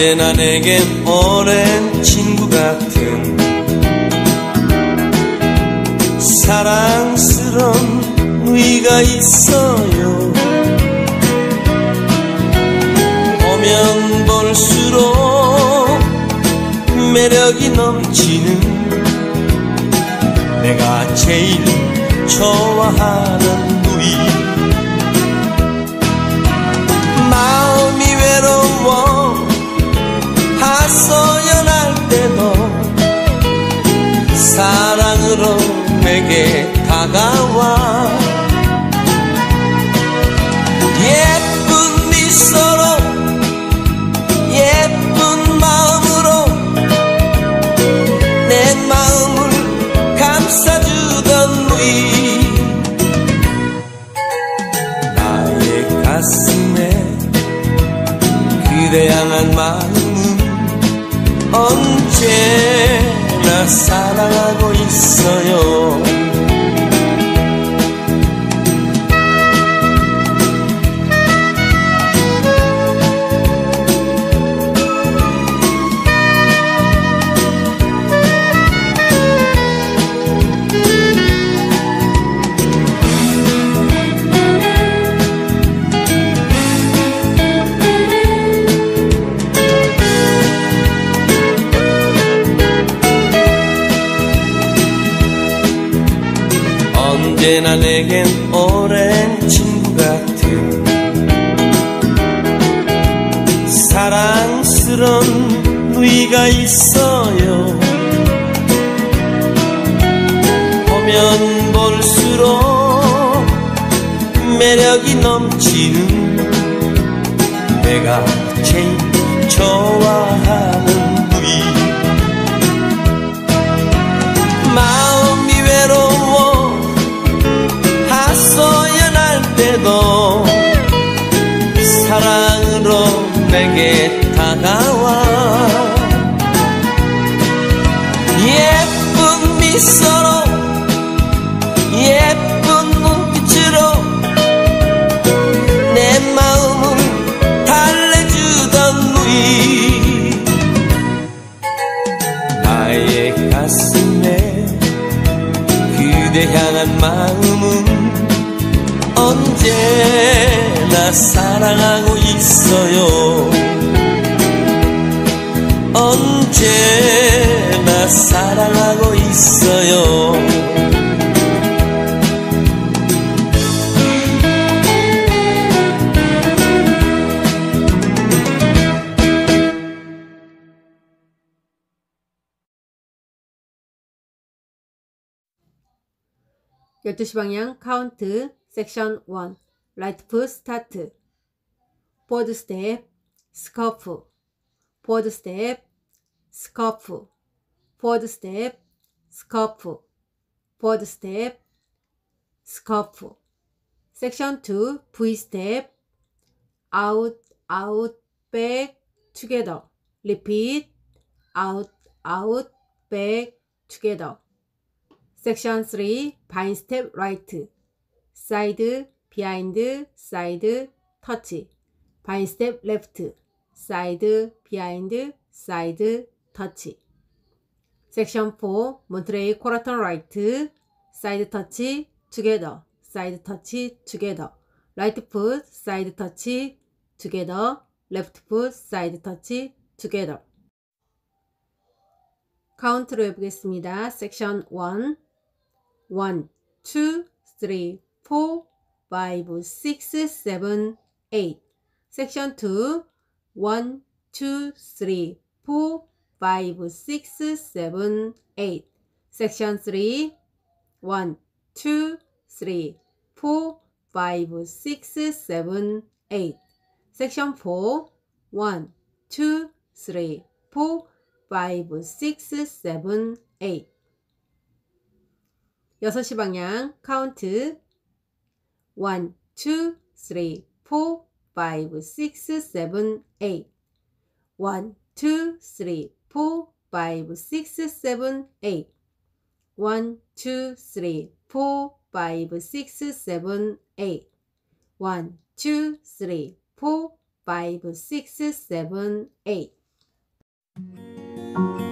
언제나 내겐 오랜 친구 같은 사랑스러운 누이가 있어요. 보면 볼수록 매력이 넘치는 내가 제일 좋아하는 누이. 마음이 외로워 하소연할 때도 사랑으로 내게 다가와 예쁜 미소로 예쁜 마음으로 내 마음을 감싸주던 누이. 나의 가슴에 그대 향한 마음은 언제나 사랑하고 있어요. 언제나 내겐 오랜 친구 같은 사랑스러운 누이가 있어요. 보면 볼수록 매력이 넘치는 내가 제일 좋아하는 누이. 마음이 외로워 하소연할 때도 사랑으로 내게 다가와 예쁜 미소로 예쁜 눈빛으로 내 마음을 달래주던 누이. 나의 가슴에 그대 향한 마음은 언제나 사랑하고 있어요. 언제나 사랑하고 있어요. 열두 시 방향 카운트 섹션 1 라이트 풋 스타트. 포워드 스텝 스커프, 포워드 스텝 스커프, 포워드 스텝 스커프, 포워드 스텝 스커프. 섹션 2 V 스텝 out out back together. repeat out out back together. 섹션 3 바인 스텝 라이트 사이드 비하인드 사이드 터치. 바인 스텝 레프트 사이드 비하인드 사이드 터치. 섹션 4 몬트레이 코라턴 라이트 사이드 터치 투게더 사이드 터치 투게더. 라이트 풋 사이드 터치 투게더 레프트 풋 사이드 터치 투게더. 카운트로 해보겠습니다. 섹션 1 1, 2, 3, 4, 5, 6, 7, 8. Section 2 1, 2, 3, 4, 5, 6, 7, 8. Section 3 1, 2, 3, 4, 5, 6, 7, 8. Section 4 1, 2, 3, 4, 5, 6, 7, 8. 6시 방향 카운트 1, 2, 3, 4, 5, 6, 7, 8. 1, 2, 3, 4, 5, 6, 7, 8. 1, 2, 3, 4, 5, 6, 7, 8. 1, 2, 3, 4, 5, 6, 7, 8. you.